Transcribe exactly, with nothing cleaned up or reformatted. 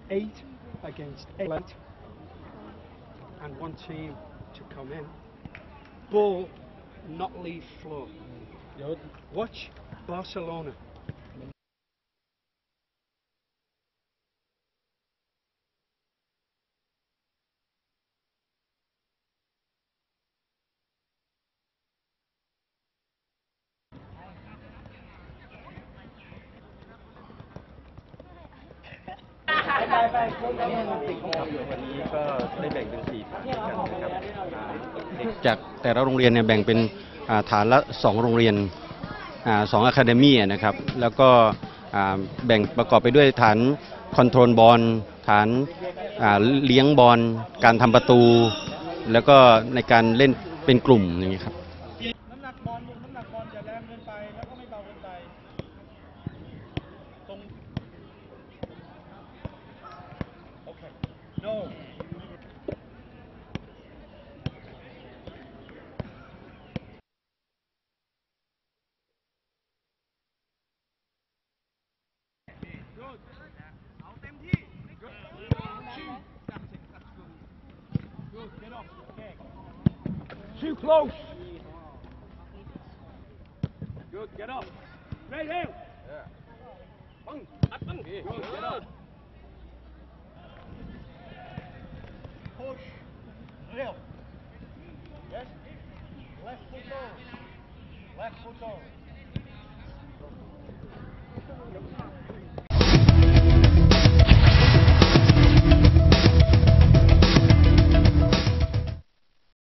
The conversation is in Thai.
eight against eight, and one team to come in. Ball not leave floor. Watch Barcelona. ครับวันนี้ก็ได้แบ่งเป็นสี่ฐานด้วยกันนะครับเด็กจากแต่ละโรงเรียนเนี่ยแบ่งเป็นฐานละสองโรงเรียนสองอะคาเดมี่นะครับแล้วก็แบ่งประกอบไปด้วยฐานคอนโทรลบอลฐานเลี้ยงบอลการทำประตูแล้วก็ในการเล่นเป็นกลุ่มอย่างนี้ครับน้ำหนักบอลน้ำหนักบอลอย่าแรงเกินไปแล้วก็ไม่เบาเกินไปตรงโอเค no good เอาเต็มที่ good good get off okay too close good get off right here yeah ปังอัดปัง good get off push real yes left foot on left foot on